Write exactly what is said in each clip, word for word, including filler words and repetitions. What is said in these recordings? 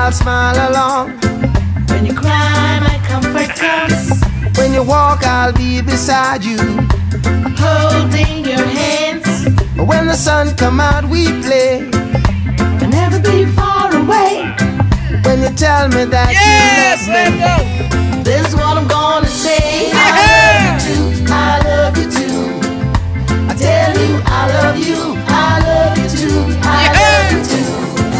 I'll smile along. When you cry, my comfort comes. When you walk, I'll be beside you, holding your hands. When the sun come out, we play. I'll never be far away. When you tell me that Yes, you let love me, go. This is what I'm gonna say. Yeah. I love you too, I love you too. I tell you I love you, I love you too, I Yeah. love you too.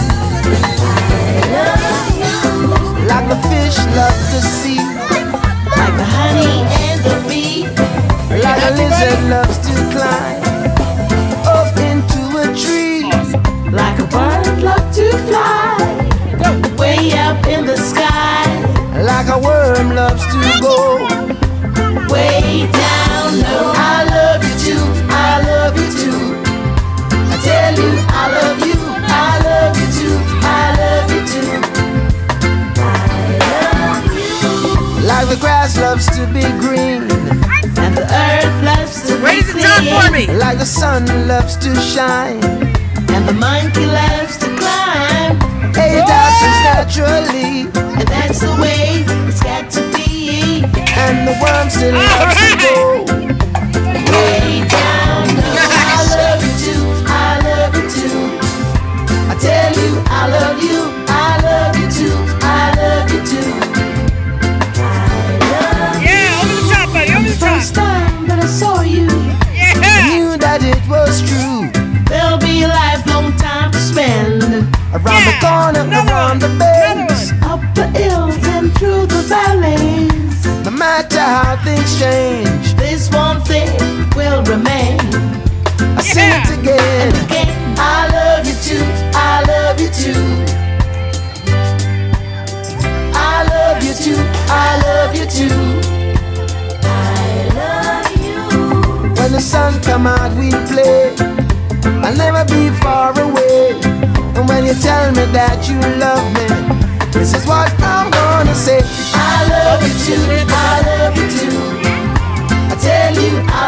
I love you. like the fish love the sea, Like the honey and the bee. like a lizard loves to climb up into a tree, Like a bird love to fly way up in the sky. like a worm loves to go. Way down low. I love you too, I love you too. I tell you I love you, I love you too, I love you too. I love you. Like the grass loves to be green, And the earth loves to be Raise the top for me. like the sun loves to shine. And the monkey loves to climb. Hey, it happens naturally, And that's the way it's got to be. and the worm still loves to go. Way down low. I love you too, I love you too. I tell you I love you, I love you too, I love you too. I love you. Yeah, over the top, buddy, over the First top. time that I saw you, Yeah. Knew that it was true. there'll be a lifelong time to spend. Around the Yeah, corner, another around one, the bends. Up the hills and through the valleys. No matter how things change, This one thing will remain. I sing it again. Again, I love you too, I love you too. I love you too, I love you too. I love you. When the sun come out, we play. I'll never be far away. And when you tell me that you love me, this is what I'm gonna say. I love you too, I love you too. I tell you